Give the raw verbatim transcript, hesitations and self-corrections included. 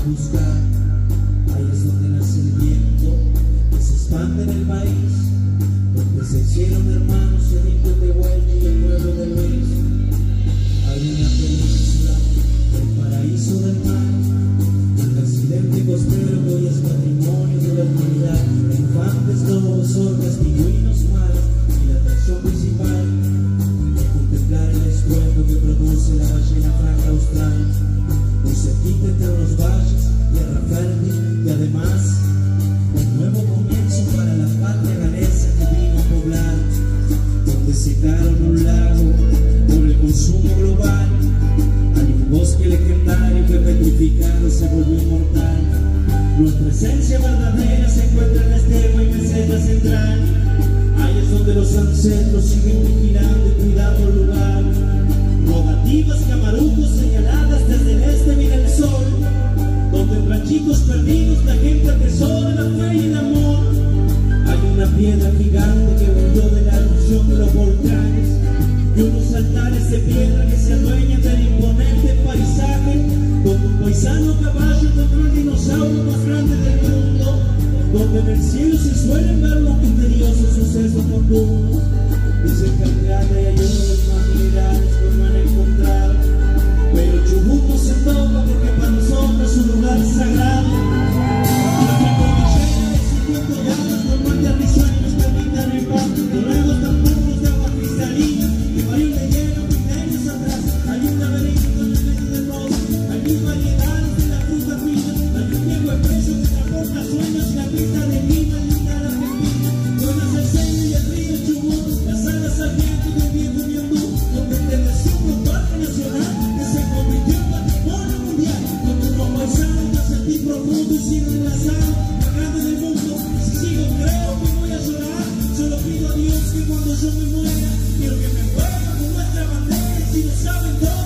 buscar. Ahí es donde nace el viento que se expande en el país, donde se hicieron hermanos sedientos de vuelta y el pueblo de Luis. Hay una península, el paraíso del mar, un accidente costero que hoy es patrimonio de la humanidad. Elefantes, lobos, orcas, pingüinos, mares y la atracción principal es contemplar el estruendo que produce la ballena franca austral. Muy cerquita entre los valles, tierra fértil y además un nuevo comienzo para la patria galesa que vino a poblar, donde secaron un lago por el consumo global. Hay un bosque legendario que petrificado se volvió inmortal. Nuestra esencia verdadera se encuentra en la estepa y meseta central. Ahí es donde los ancestros siguen vigilando y cuidando el lugar. Rogativas, camarucos señaladas desde el este mira el sol, donde en ranchitos perdidos la gente atesora la fe y el amor. Hay una piedra gigante que brilló de la erupción de los volcanes y unos altares de piedra que se adueñan del imponente paisaje, donde un paisano a caballo encontró el dinosaurio más grande del mundo, donde en el cielo se suelen ver los misteriosos sucesos nocturnos. Dicen que en grande hay uno de los más minerales que no han encontrado, pero Chubut no se toca porque para nosotros es un lugar sagrado. Nuestra cordillera es cincuenta grados, normal de arrizaje nos permite arribar. Los lagos tan puros de agua cristalina que varios de hielo milenios atrás. Hay un laberinto en el medio del bosque, hay mil variedades de la fruta fina. Hay un viejo expreso que transporta sueños y la pista de Lima, linda la Argentina. Buenas el Seno y el río Chubut, las alas Sarmiento y el viejo Ñandú, donde perteneció un parque nacional que se convirtió en patrimonio mundial, donde unos paisanos me sentí profundo y sin enlazado, más grande del mundo. Si sigo creo que voy a llorar, solo pido a Dios que cuando yo me muera, quiero que me muera con nuestra bandera. Y si lo saben todos,